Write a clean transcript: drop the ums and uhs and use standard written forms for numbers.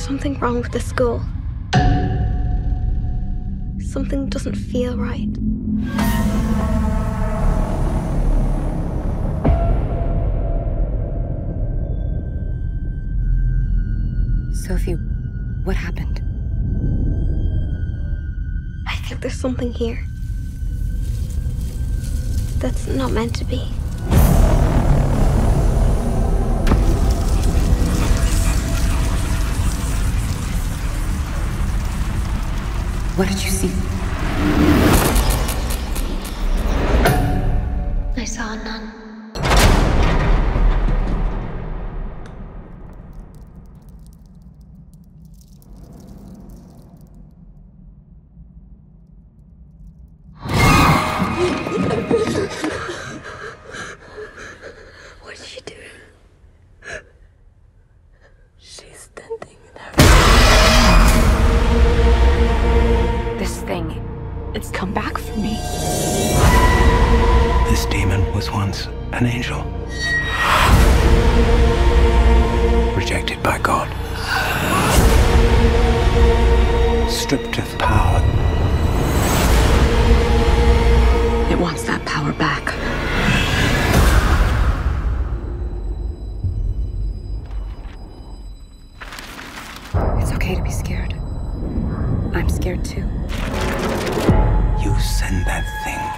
something wrong with the school. Something doesn't feel right. Sophie, what happened? I think there's something here that's not meant to be. What did you see? I saw a nun. What did you do? She's standing there. This thing, it's come back for me. This demon was once an angel. Rejected by God. Stripped of power. It wants that power back. It's okay to be scared. I'm scared too. You send that thing